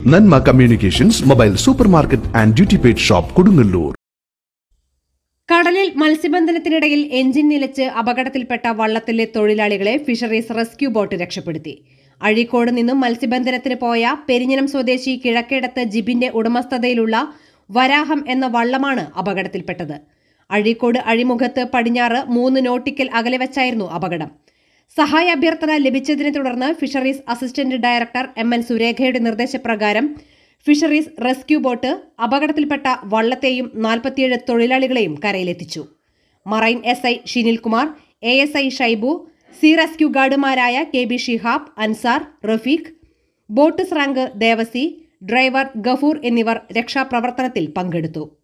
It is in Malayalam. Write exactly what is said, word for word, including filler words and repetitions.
നന്മ communications mobile super market and duty paid shop Kodungallur. കടലിൽ മത്സ്യബന്ധനത്തിനിടയിൽ എഞ്ചിൻ നിലച്ച് അപകടത്തിൽപ്പെട്ട വള്ളത്തിലെ തൊഴിലാളികളെ ഫിഷറീസ് റെസ്ക്യൂ ബോട്ട് രക്ഷപ്പെടുത്തി. അഴീക്കോട് നിന്നും മത്സ്യബന്ധനത്തിന് പോയ പെരിഞ്ഞനം സ്വദേശി കിഴക്കേടത്ത് ജിബിന്റെ ഉടമസ്ഥതയിലുള്ള വരാഹം എന്ന വള്ളമാണ് അപകടത്തിൽപ്പെട്ടത്. അഴീക്കോട് അഴിമുഖത്ത് പടിഞ്ഞാറ് മൂന്ന് നോട്ടിക്കൽ അകലെ വെച്ചായിരുന്നു അപകടം. സഹായ അഭ്യർത്ഥന ലഭിച്ചതിനെ തുടർന്ന് fisheries assistant director M N സുരേഖയുടെ നിർദ്ദേശപ്രകാരം ഫിഷറീസ് റെസ്ക്യൂ ബോട്ട് അപകടത്തിൽപ്പെട്ട വള്ളത്തെയും നാൽപ്പത്തിയേഴ് തൊഴിലാളികളെയും കരയിലെത്തിച്ചു. Marine S I Shinilkumar, A S I Shaibu, sea rescue ഗാർഡുമാരായ K B Shihab, Ansar, Rafeeq, boat സ്രാങ്ക് ദേവസി, ഡ്രൈവർ ഗഫൂർ എന്നിവർ രക്ഷാപ്രവർത്തനത്തിൽ പങ്കെടുത്തു.